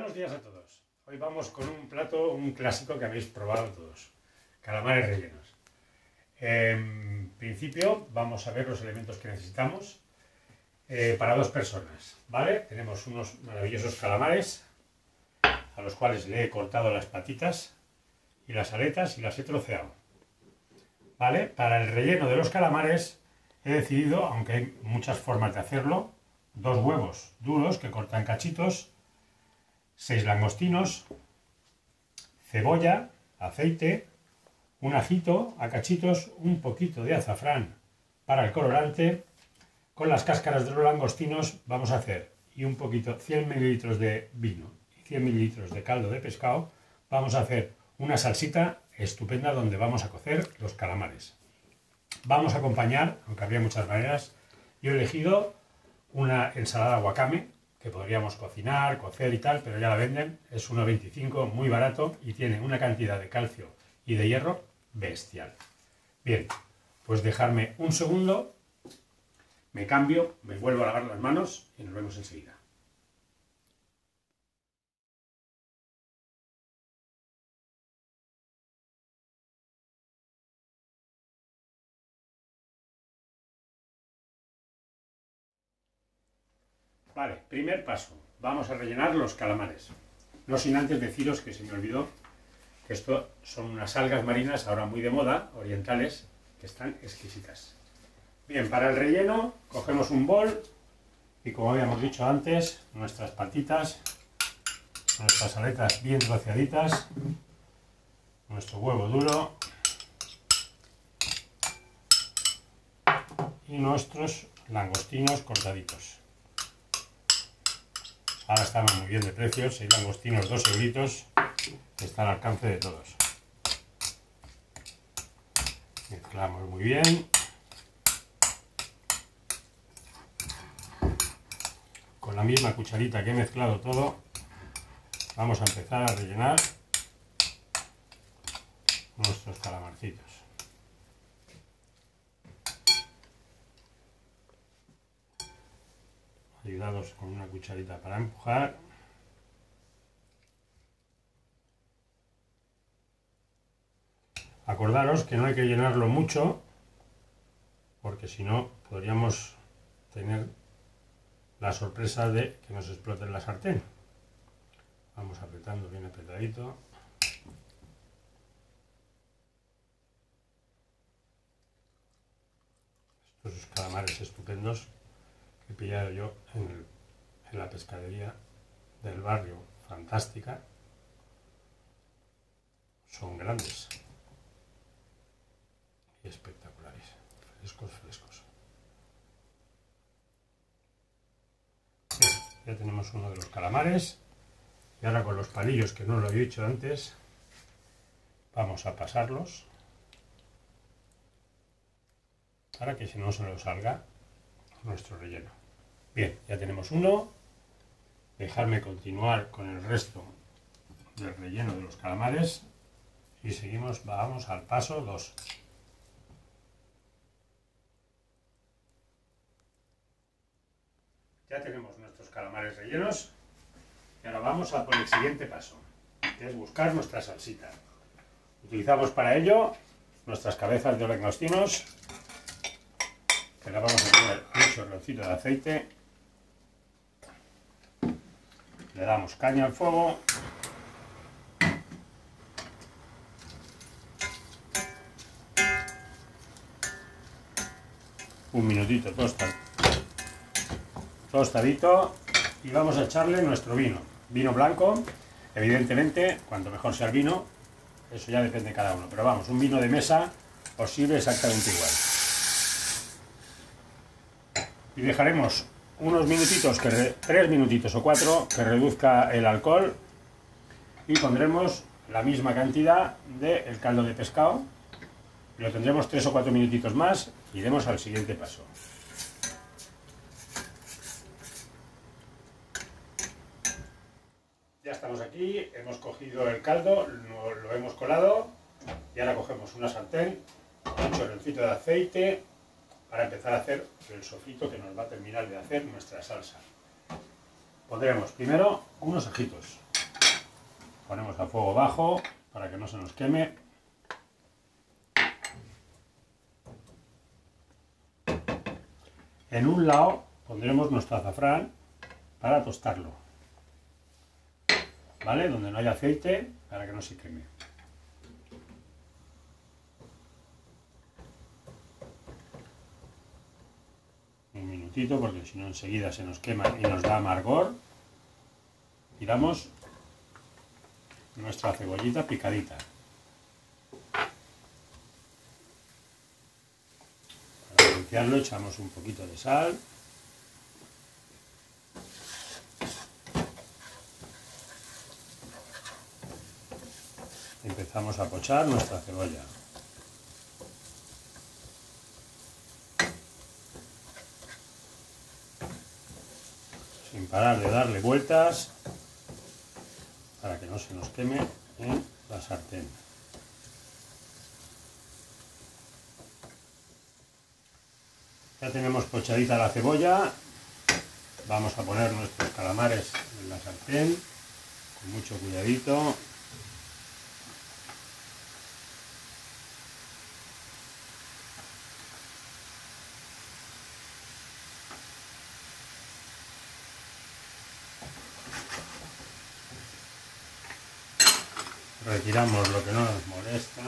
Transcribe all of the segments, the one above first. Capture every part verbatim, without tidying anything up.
Buenos días a todos. Hoy vamos con un plato, un clásico que habéis probado todos. Calamares rellenos. En principio vamos a ver los elementos que necesitamos eh, para dos personas, ¿vale? Tenemos unos maravillosos calamares a los cuales le he cortado las patitas y las aletas y las he troceado, ¿vale? Para el relleno de los calamares he decidido, aunque hay muchas formas de hacerlo, dos huevos duros que cortan cachitos, seis langostinos, cebolla, aceite, un ajito a cachitos, un poquito de azafrán para el colorante. Con las cáscaras de los langostinos vamos a hacer, y un poquito, cien mililitros de vino y cien mililitros de caldo de pescado, vamos a hacer una salsita estupenda donde vamos a cocer los calamares. Vamos a acompañar, aunque habría muchas maneras, yo he elegido una ensalada wakame, que podríamos cocinar, cocer y tal, pero ya la venden, es uno veinticinco, muy barato y tiene una cantidad de calcio y de hierro bestial. Bien, pues dejarme un segundo, me cambio, me vuelvo a lavar las manos y nos vemos enseguida. Vale, primer paso, vamos a rellenar los calamares. No sin antes deciros que se me olvidó que esto son unas algas marinas ahora muy de moda, orientales, que están exquisitas. Bien, para el relleno cogemos un bol y, como habíamos dicho antes, nuestras patitas, nuestras aletas bien troceaditas, nuestro huevo duro y nuestros langostinos cortaditos. Ahora están muy bien de precios, seis langostinos, dos euritos, que está al alcance de todos. Mezclamos muy bien. Con la misma cucharita que he mezclado todo, vamos a empezar a rellenar nuestros calamarcitos. Ayudados con una cucharita para empujar. Acordaros que no hay que llenarlo mucho, porque si no podríamos tener la sorpresa de que nos explote la sartén. Vamos apretando bien apretadito. Estos calamares estupendos que he pillado yo en, el, en la pescadería del barrio Fantástica. Son grandes y espectaculares, frescos, frescos. Bien, ya tenemos uno de los calamares y ahora con los palillos, que no lo he hecho antes, vamos a pasarlos para que si no se nos salga nuestro relleno. Bien, ya tenemos uno. Dejarme continuar con el resto del relleno de los calamares y seguimos, vamos al paso dos. Ya tenemos nuestros calamares rellenos y ahora vamos a por el siguiente paso, que es buscar nuestra salsita. Utilizamos para ello nuestras cabezas de langostinos, que le vamos a poner un chorroncito de aceite. Le damos caña al fuego. Un minutito tostado. Tostadito, y vamos a echarle nuestro vino, vino blanco, evidentemente, cuanto mejor sea el vino, eso ya depende de cada uno, pero vamos, un vino de mesa os sirve exactamente igual. Y dejaremos unos minutitos, que re, tres minutitos o cuatro, que reduzca el alcohol, y pondremos la misma cantidad del caldo de pescado, y lo tendremos tres o cuatro minutitos más, y iremos al siguiente paso. Ya estamos aquí, hemos cogido el caldo, lo, lo hemos colado y ahora cogemos una sartén, un chorroncito de aceite para empezar a hacer el sofrito que nos va a terminar de hacer nuestra salsa. Pondremos primero unos ajitos, ponemos a fuego bajo para que no se nos queme. En un lado pondremos nuestro azafrán para tostarlo, ¿vale? Donde no haya aceite, para que no se queme. Un minutito, porque si no enseguida se nos quema y nos da amargor. Tiramos nuestra cebollita picadita. Para limpiarlo echamos un poquito de sal. Empezamos a pochar nuestra cebolla. Sin parar de darle vueltas para que no se nos queme en la sartén. Ya tenemos pochadita la cebolla. Vamos a poner nuestros calamares en la sartén con mucho cuidadito. Retiramos lo que no nos molesta.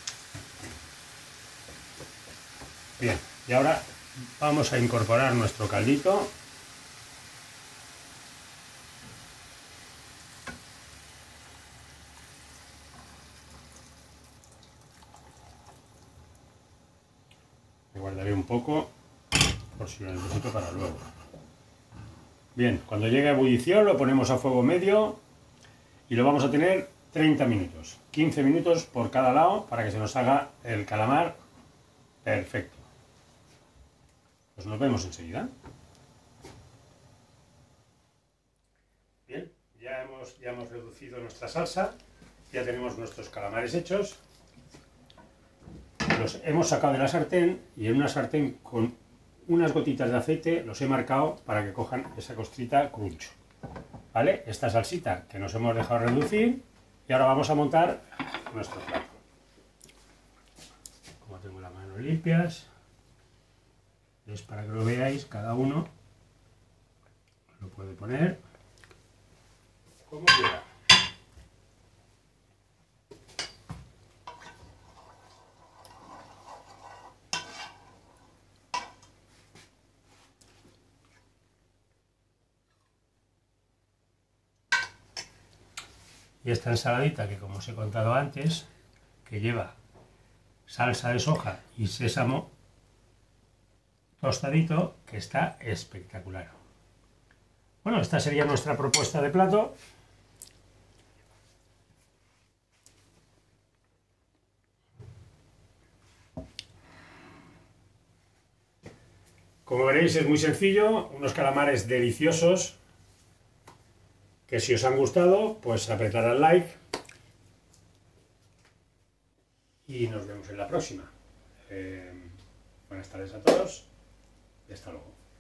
Bien, y ahora vamos a incorporar nuestro caldito. Me guardaré un poco por si lo necesito para luego. Bien, cuando llegue a ebullición lo ponemos a fuego medio y lo vamos a tener treinta minutos, quince minutos por cada lado para que se nos haga el calamar perfecto. Pues nos vemos enseguida. Bien, ya hemos, ya hemos reducido nuestra salsa, ya tenemos nuestros calamares hechos. Los hemos sacado de la sartén y en una sartén con unas gotitas de aceite los he marcado para que cojan esa costrita crunch. ¿Vale? Esta salsita que nos hemos dejado reducir. Y ahora vamos a montar nuestro plato. Como tengo las manos limpias, es para que lo veáis, cada uno lo puede poner como quiera. Y esta ensaladita que, como os he contado antes, que lleva salsa de soja y sésamo tostadito, que está espectacular. Bueno, esta sería nuestra propuesta de plato. Como veréis, es muy sencillo, unos calamares deliciosos, que si os han gustado, pues apretad al like y nos vemos en la próxima. Eh, buenas tardes a todos y hasta luego.